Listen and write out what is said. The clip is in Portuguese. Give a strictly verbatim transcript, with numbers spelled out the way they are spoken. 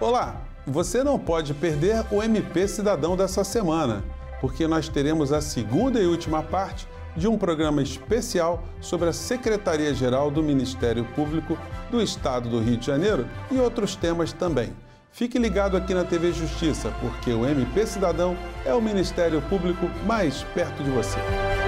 Olá, você não pode perder o M P Cidadão dessa semana, porque nós teremos a segunda e última parte de um programa especial sobre a Secretaria-Geral do Ministério Público do Estado do Rio de Janeiro e outros temas também. Fique ligado aqui na T V Justiça, porque o M P Cidadão é o Ministério Público mais perto de você.